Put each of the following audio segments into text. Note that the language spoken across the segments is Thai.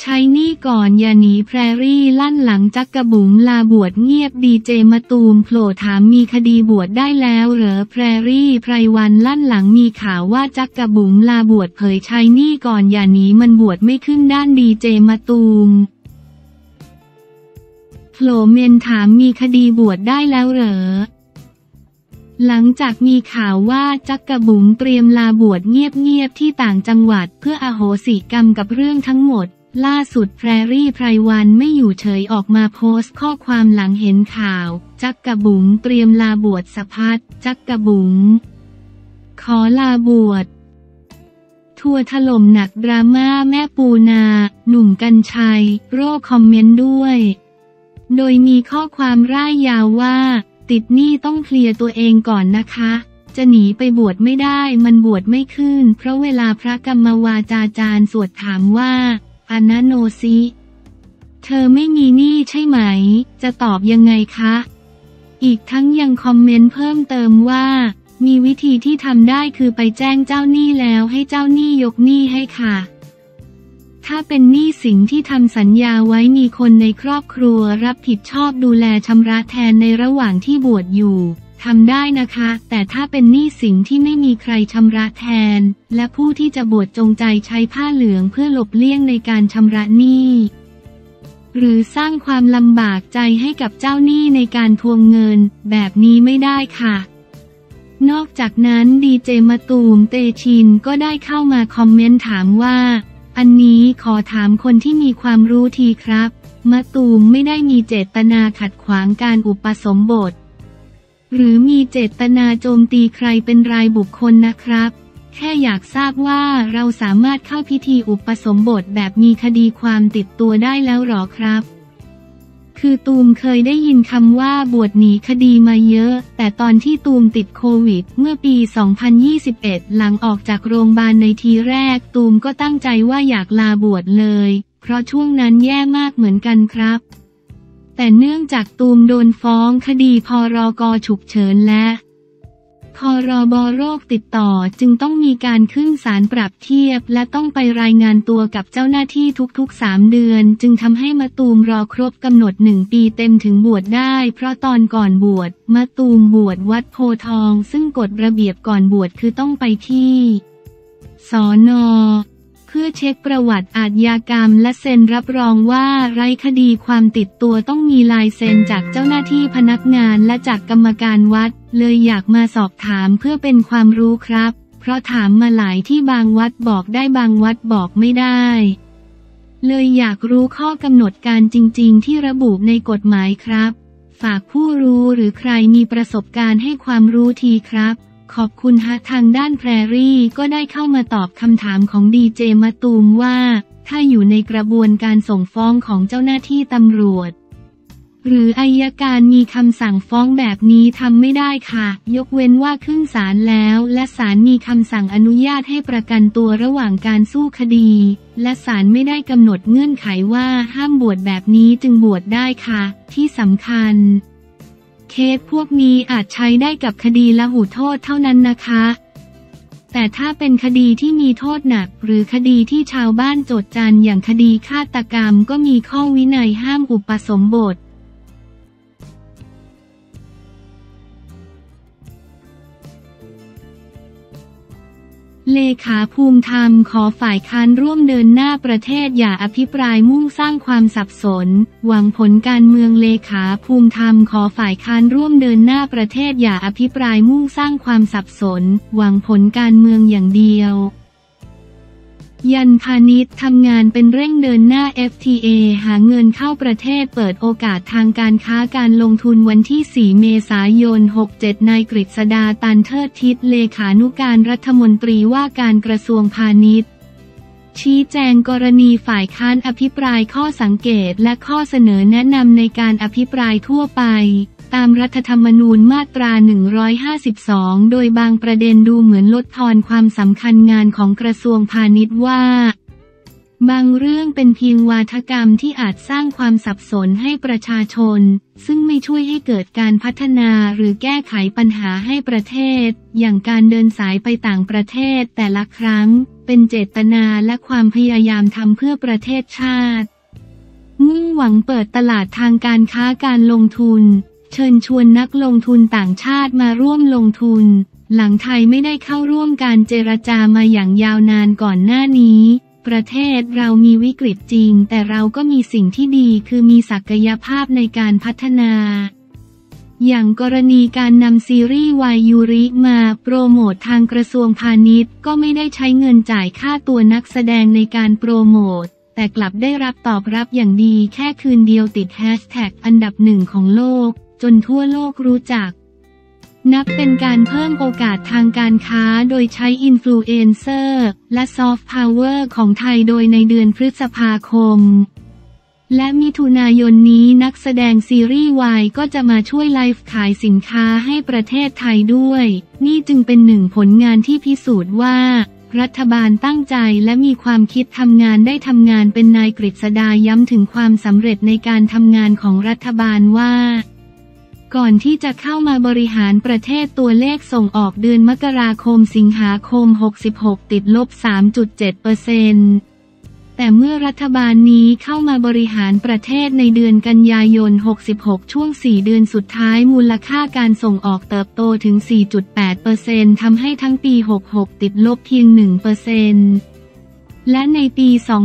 ช้หนี้ก่อนอย่าหนีแพรรี่ลั่นหลังจักกะบุ๋มลาบวชเงียบดีเจมะตูมโผล่ถามมีคดีบวชได้แล้วเหรอแพรรี่ไพรวันลั่นหลังมีข่าวว่าจักกะบุ๋มลาบวชเผยใช้หนี้ก่อนอย่าหนีมันบวชไม่ขึ้นด้านดีเจมะตูมโผล่เมนถามมีคดีบวชได้แล้วเหรอหลังจากมีข่าวว่าจักกะบุ๋มเตรียมลาบวชเงียบๆที่ต่างจังหวัดเพื่ออโหสิกรรมกับเรื่องทั้งหมดล่าสุดแพรรี่ไพรวันไม่อยู่เฉยออกมาโพสต์ข้อความหลังเห็นข่าวจักกะบุ๋มเตรียมลาบวชสะพัดจักกะบุ๋มขอลาบวชทัวร์ถล่มหนักดราม่าแม่ปูนาหนุ่มกรรชัยโร่คอมเมนต์ด้วยโดยมีข้อความร่ายยาวว่าติดหนี้ต้องเคลียร์ตัวเองก่อนนะคะจะหนีไปบวชไม่ได้มันบวชไม่ขึ้นเพราะเวลาพระกรรมวาจาจารย์สวดถามว่าอนะโนซิเธอไม่มีหนี้ใช่ไหมจะตอบยังไงคะอีกทั้งยังคอมเมนต์เพิ่มเติมว่ามีวิธีที่ทำได้คือไปแจ้งเจ้าหนี้แล้วให้เจ้าหนี้ยกหนี้ให้ค่ะถ้าเป็นหนี้สินที่ทำสัญญาไว้มีคนในครอบครัวรับผิดชอบดูแลชำระแทนในระหว่างที่บวชอยู่ทำได้นะคะแต่ถ้าเป็นหนี้สินที่ไม่มีใครชำระแทนและผู้ที่จะบวชจงใจใช้ผ้าเหลืองเพื่อหลบเลี่ยงในการชำระหนี้หรือสร้างความลำบากใจให้กับเจ้าหนี้ในการทวงเงินแบบนี้ไม่ได้ค่ะนอกจากนั้นดีเจมะตูมเตชินก็ได้เข้ามาคอมเมนต์ถามว่าอันนี้ขอถามคนที่มีความรู้ทีครับมะตูมไม่ได้มีเจตนาขัดขวางการอุปสมบทหรือมีเจตนาโจมตีใครเป็นรายบุคคลนะครับแค่อยากทราบว่าเราสามารถเข้าพิธีอุปสมบทแบบมีคดีความติดตัวได้แล้วหรอครับคือตูมเคยได้ยินคำว่าบวชหนีคดีมาเยอะแต่ตอนที่ตูมติดโควิดเมื่อปี 2021 หลังออกจากโรงพยาบาลในทีแรกตูมก็ตั้งใจว่าอยากลาบวชเลยเพราะช่วงนั้นแย่มากเหมือนกันครับแต่เนื่องจากตูมโดนฟ้องคดีพรก.ฉุกเฉินและพรบ.โรคติดต่อจึงต้องมีการขึ้นศาลปรับเทียบและต้องไปรายงานตัวกับเจ้าหน้าที่ทุกๆ3 เดือนจึงทำให้มะตูมรอครบกำหนด1 ปีเต็มถึงบวชได้เพราะตอนก่อนบวชมะตูมบวชวัดโพธิ์ทองซึ่งกฎระเบียบก่อนบวชคือต้องไปที่สน.เพื่อเช็คประวัติอาชญากรรมและเซ็นรับรองว่าไร้คดีความติดตัวต้องมีลายเซ็นจากเจ้าหน้าที่พนักงานและจากกรรมการวัดเลยอยากมาสอบถามเพื่อเป็นความรู้ครับเพราะถามมาหลายที่บางวัดบอกได้บางวัดบอกไม่ได้เลยอยากรู้ข้อกำหนดการจริงๆที่ระบุในกฎหมายครับฝากผู้รู้หรือใครมีประสบการณ์ให้ความรู้ทีครับขอบคุณฮะทางด้านแพรรี่ก็ได้เข้ามาตอบคำถามของดีเจมะตูมว่าถ้าอยู่ในกระบวนการส่งฟ้องของเจ้าหน้าที่ตำรวจหรืออัยการมีคำสั่งฟ้องแบบนี้ทำไม่ได้ค่ะยกเว้นว่าขึ้นศาลแล้วและศาลมีคำสั่งอนุญาตให้ประกันตัวระหว่างการสู้คดีและศาลไม่ได้กำหนดเงื่อนไขว่าห้ามบวชแบบนี้จึงบวชได้ค่ะที่สำคัญเคสพวกนี้อาจใช้ได้กับคดีละหุโทษเท่านั้นนะคะแต่ถ้าเป็นคดีที่มีโทษหนักหรือคดีที่ชาวบ้านโจษจันอย่างคดีฆาตกรรมก็มีข้อวินัยห้ามอุปสมบทเลขาภูมิธรรมขอฝ่ายค้านร่วมเดินหน้าประเทศอย่าอภิปรายมุ่งสร้างความสับสนหวังผลการเมืองเลขาภูมิธรรมขอฝ่ายค้านร่วมเดินหน้าประเทศอย่าอภิปรายมุ่งสร้างความสับสนหวังผลการเมืองอย่างเดียวยันพาณิชย์ทำงานเป็นเร่งเดินหน้า FTA หาเงินเข้าประเทศเปิดโอกาสทางการค้าการลงทุนวันที่ 4 เมษายน 67 นายกฤษดา ตันเทิดทิศเลขานุการรัฐมนตรีว่าการกระทรวงพาณิชย์ชี้แจงกรณีฝ่ายค้านอภิปรายข้อสังเกตและข้อเสนอแนะนำในการอภิปรายทั่วไปตามรัฐธรรมนูญมาตรา 152 โดยบางประเด็นดูเหมือนลดทอนความสำคัญงานของกระทรวงพาณิชย์ว่าบางเรื่องเป็นเพียงวาทกรรมที่อาจสร้างความสับสนให้ประชาชนซึ่งไม่ช่วยให้เกิดการพัฒนาหรือแก้ไขปัญหาให้ประเทศอย่างการเดินสายไปต่างประเทศแต่ละครั้งเป็นเจตนาและความพยายามทำเพื่อประเทศชาติมุ่งหวังเปิดตลาดทางการค้าการลงทุนเชิญชวนนักลงทุนต่างชาติมาร่วมลงทุนหลังไทยไม่ได้เข้าร่วมการเจรจามาอย่างยาวนานก่อนหน้านี้ประเทศเรามีวิกฤตจริงแต่เราก็มีสิ่งที่ดีคือมีศักยภาพในการพัฒนาอย่างกรณีการนำซีรีส์วายยูริมาโปรโมททางกระทรวงพาณิชย์ก็ไม่ได้ใช้เงินจ่ายค่าตัวนักแสดงในการโปรโมทแต่กลับได้รับตอบรับอย่างดีแค่คืนเดียวติดแฮชแท็กอันดับ1ของโลกจนทั่วโลกรู้จักนับเป็นการเพิ่มโอกาสทางการค้าโดยใช้อินฟลูเอนเซอร์และซอฟต์พาวเวอร์ของไทยโดยในเดือนพฤษภาคมและมิถุนายนนี้นักแสดงซีรีส์วายก็จะมาช่วยไลฟ์ขายสินค้าให้ประเทศไทยด้วยนี่จึงเป็นหนึ่งผลงานที่พิสูจน์ว่ารัฐบาลตั้งใจและมีความคิดทำงานได้ทำงานเป็นนายกฤษดาย้ำถึงความสำเร็จในการทำงานของรัฐบาลว่าก่อนที่จะเข้ามาบริหารประเทศตัวเลขส่งออกเดือนมกราคมสิงหาคม66ติดลบ 3.7%แต่เมื่อรัฐบาลนี้เข้ามาบริหารประเทศในเดือนกันยายน66ช่วง4เดือนสุดท้ายมูลค่าการส่งออกเติบโตถึง 4.8% ทำให้ทั้งปี66ติดลบเพียง 1%และในปี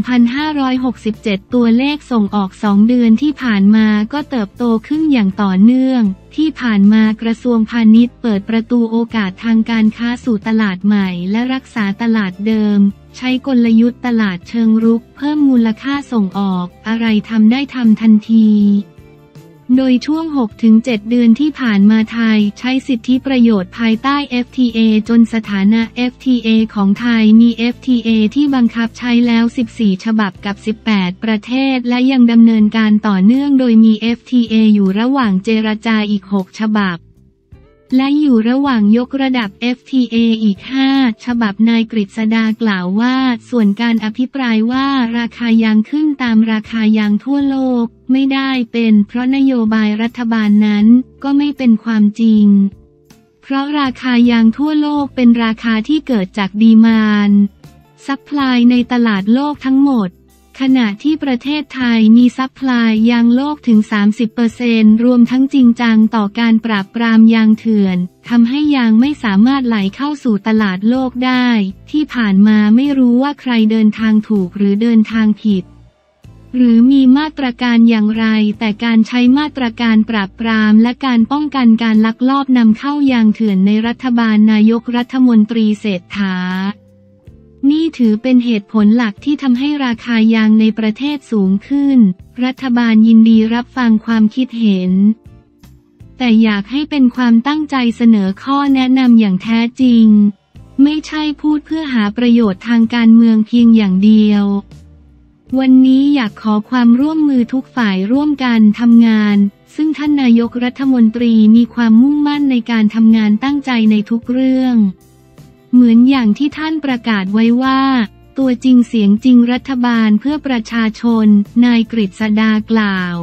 2567 ตัวเลขส่งออก2เดือนที่ผ่านมาก็เติบโตขึ้นอย่างต่อเนื่องที่ผ่านมากระทรวงพาณิชย์เปิดประตูโอกาสทางการค้าสู่ตลาดใหม่และรักษาตลาดเดิมใช้กลยุทธ์ตลาดเชิงรุกเพิ่มมูลค่าส่งออกอะไรทำได้ทำทันทีโดยช่วง 6-7 เดือนที่ผ่านมาไทยใช้สิทธิประโยชน์ภายใต้ FTA จนสถานะ FTA ของไทยมี FTA ที่บังคับใช้แล้ว 14 ฉบับกับ 18 ประเทศและยังดำเนินการต่อเนื่องโดยมี FTA อยู่ระหว่างเจรจาอีก 6 ฉบับและอยู่ระหว่างยกระดับ FTA อีก 5 ฉบับนายกฤษดากล่าวว่าส่วนการอภิปรายว่าราคายางขึ้นตามราคายางทั่วโลกไม่ได้เป็นเพราะนโยบายรัฐบาลนั้นก็ไม่เป็นความจริงเพราะราคายางทั่วโลกเป็นราคาที่เกิดจากดีมานด์ซัพพลายในตลาดโลกทั้งหมดขณะที่ประเทศไทยมีซัพพลายยางโลกถึง 30% รวมทั้งจริงจังต่อการปราบปรามยางเถื่อนทำให้ยางไม่สามารถไหลเข้าสู่ตลาดโลกได้ที่ผ่านมาไม่รู้ว่าใครเดินทางถูกหรือเดินทางผิดหรือมีมาตรการอย่างไรแต่การใช้มาตรการปราบปรามและการป้องกันการลักลอบนำเข้ายางเถื่อนในรัฐบาลนายกรัฐมนตรีเศรษฐานี่ถือเป็นเหตุผลหลักที่ทำให้ราคายางในประเทศสูงขึ้นรัฐบาลยินดีรับฟังความคิดเห็นแต่อยากให้เป็นความตั้งใจเสนอข้อแนะนำอย่างแท้จริงไม่ใช่พูดเพื่อหาประโยชน์ทางการเมืองเพียงอย่างเดียววันนี้อยากขอความร่วมมือทุกฝ่ายร่วมกันทำงานซึ่งท่านนายกรัฐมนตรีมีความมุ่งมั่นในการทำงานตั้งใจในทุกเรื่องเหมือนอย่างที่ท่านประกาศไว้ว่าตัวจริงเสียงจริงรัฐบาลเพื่อประชาชนนายกฤษดากล่าว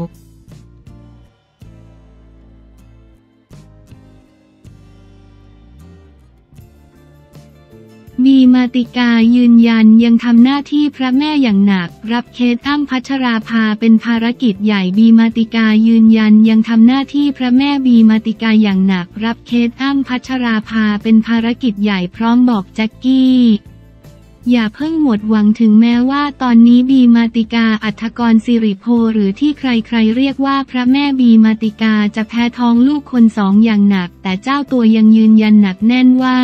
บีมาติกายืนยันยังทำหน้าที่พระแม่อย่างหนักรับเคสอ้ำพัชราภาเป็นภารกิจใหญ่บีมาติกายืนยันยังทำหน้าที่พระแม่บีมาติกาอย่างหนักรับเคสอ้ำพัชราภาเป็นภารกิจใหญ่พร้อมบอกแจ็คกี้อย่าเพิ่งหมดหวังถึงแม้ว่าตอนนี้บีมาติกาอัฐกรสิริโพหรือที่ใครๆเรียกว่าพระแม่บีมาติกาจะแพ้ท้องลูกคนสองอย่างหนักแต่เจ้าตัวยังยืนยันหนักแน่นว่า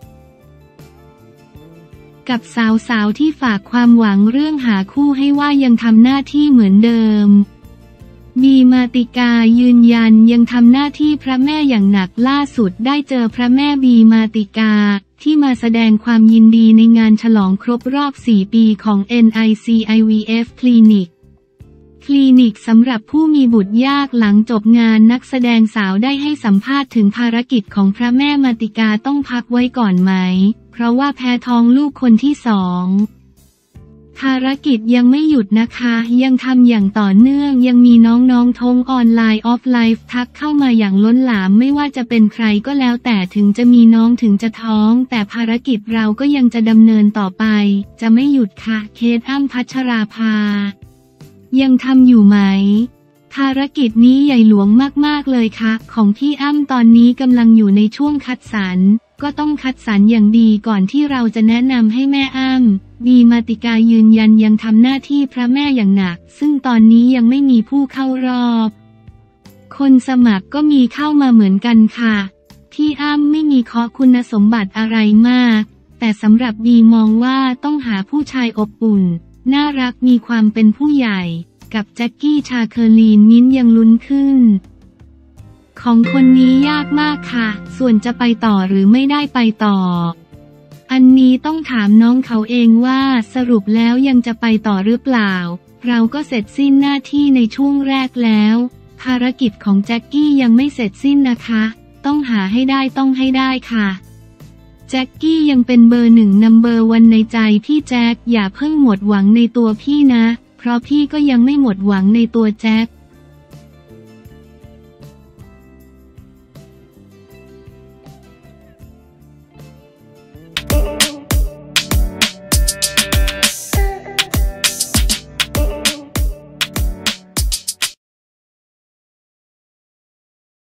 กับสาวๆที่ฝากความหวังเรื่องหาคู่ให้ว่ายังทำหน้าที่เหมือนเดิมบีมาติกายืนยันยังทำหน้าที่พระแม่อย่างหนักล่าสุดได้เจอพระแม่บีมาติกาที่มาแสดงความยินดีในงานฉลองครบรอบ4 ปีของ NICIVF คลินิกสำหรับผู้มีบุตรยากหลังจบงานนักแสดงสาวได้ให้สัมภาษณ์ถึงภารกิจของพระแม่มาติกาต้องพักไว้ก่อนไหมเพราะว่าแพ้ท้องลูกคนที่2 ภารกิจยังไม่หยุดนะคะยังทำอย่างต่อเนื่องยังมีน้องๆทงออนไลน์ออฟไลน์ทักเข้ามาอย่างล้นหลามไม่ว่าจะเป็นใครก็แล้วแต่ถึงจะมีน้องถึงจะท้องแต่ภารกิจเราก็ยังจะดำเนินต่อไปจะไม่หยุดค่ะเคสอ้ำพัชราภายังทำอยู่ไหมภารกิจนี้ใหญ่หลวงมากๆเลยค่ะของพี่อ้ำตอนนี้กำลังอยู่ในช่วงคัดสรรก็ต้องคัดสรรอย่างดีก่อนที่เราจะแนะนำให้แม่อ้ำบีมาติกายืนยันยังทำหน้าที่พระแม่อย่างหนักซึ่งตอนนี้ยังไม่มีผู้เข้ารอบคนสมัครก็มีเข้ามาเหมือนกันค่ะพี่อ้ำไม่มีข้อคุณสมบัติอะไรมากแต่สำหรับบีมองว่าต้องหาผู้ชายอบอุ่นน่ารักมีความเป็นผู้ใหญ่กับแจ็คกี้ชาเคอร์ลีนมิ้นยังลุ้นขึ้นของคนนี้ยากมากค่ะส่วนจะไปต่อหรือไม่ได้ไปต่ออันนี้ต้องถามน้องเขาเองว่าสรุปแล้วยังจะไปต่อหรือเปล่าเราก็เสร็จสิ้นหน้าที่ในช่วงแรกแล้วภารกิจของแจ็คกี้ยังไม่เสร็จสิ้นนะคะต้องหาให้ได้ต้องให้ได้ค่ะแจ็คกี้ยังเป็นเบอร์1นัมเบอร์วันในใจพี่แจ็คอย่าเพิ่งหมดหวังในตัวพี่นะเพราะพี่ก็ยังไม่หมดหวังในตัวแจ็ค